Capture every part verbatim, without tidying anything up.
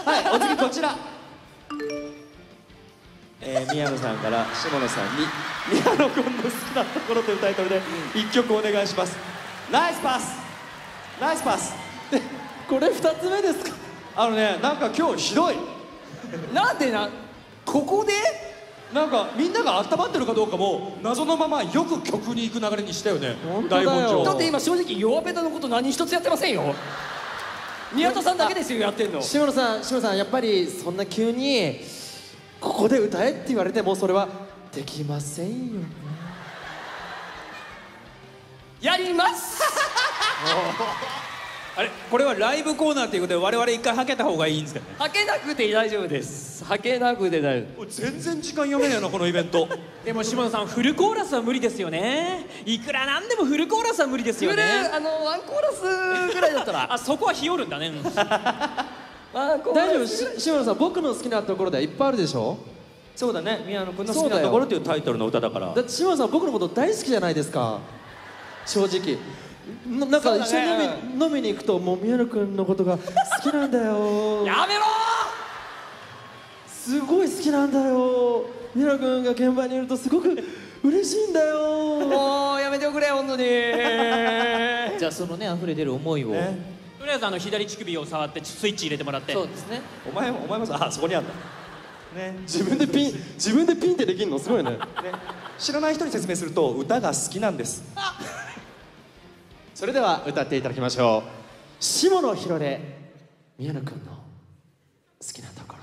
はい、お次こちら、えー、宮野さんから下野さんに宮野君の好きなところというタイトルでいっきょくお願いします。ナイスパスナイスパスこれふたつめですか？ あのね、なんか今日ひどいなんでな、ここでなんかみんなが温まってるかどうかも謎のままよく曲に行く流れにしたよね。 本当だよ。 台本上だって今正直弱ペタのこと何一つやってませんよ。宮田さんだけですよやってんの。 下野さん、下野さん、やっぱりそんな急にここで歌えって言われてもそれはできませんよね。 やりますあれ、これはライブコーナーということで我々一回はけた方がいいんですかね。 はけなくて大丈夫です。はけなくて大丈夫。 全然時間読めねえなこのイベントでも下野さん、フルコーラスは無理ですよね。いくらなんでもフルコーラスは無理ですよフルね。 あのワンコーラスぐらいだったらあ、そこは日和るんだね。うんワンコー大丈夫、 ラスし下野さん、僕の好きなところでいっぱいあるでしょ。 そうだね、宮野君の好きなところというタイトルの歌だから。 だって下野さん、僕のこと大好きじゃないですか、正直。ななんか一緒に飲み、飲みに行くともう宮野君のことが好きなんだよやめろすごい好きなんだよ。宮野君が現場にいるとすごく嬉しいんだよ。 もうやめておくれ本当にじゃあそのね溢れ出る思いを、 ね、 とりあえずあの左乳首を触ってスイッチ入れてもらって。 そうですね。 お前もお前もさ、あ、そこにあったね。 自分でピン自分でピンってできるのすごいね。 ね、知らない人に説明すると歌が好きなんです。 それでは歌っていただきましょう。下野紘で宮野君の好きなところ。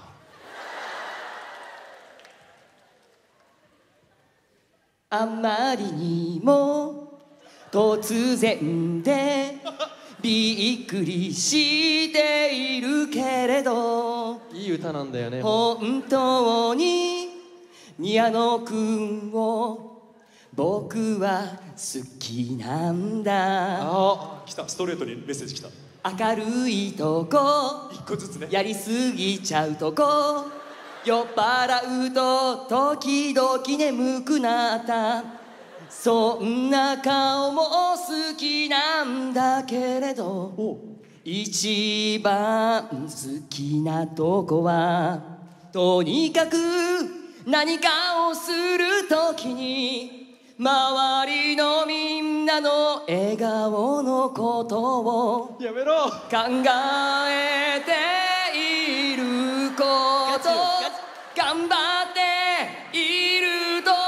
あまりにも突然でびっくりしているけれど、 いい歌なんだよね。 本当に宮野くんを僕は好きなんだ。 あ、来た、ストレートにメッセージ来た。 明るいとこ一個ずつね。 やりすぎちゃうとこ、酔っ払うと時々眠くなった、そんな顔も好きなんだけれど、一番好きなとこはとにかく何かをするときに周りのみんなの笑顔のことをやめろ。 考えていること、頑張っているとこ、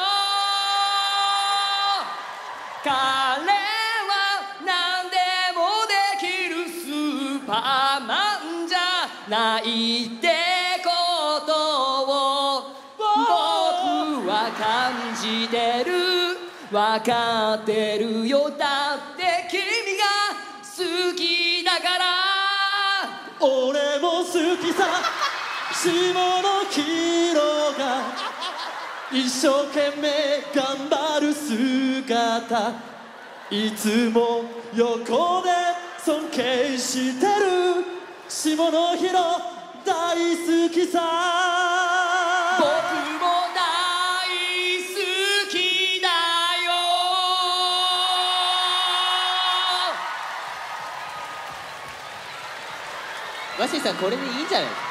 彼は何でもできるスーパーマンじゃないってことを僕は感じてる、分かってるよ、だって君が好きだから。 俺も好きさ、下野紘が一生懸命頑張る姿、いつも横で尊敬してる下野紘大好きさ。 僕も大好きだよ。 ワッシーさんこれでいいんじゃないですか。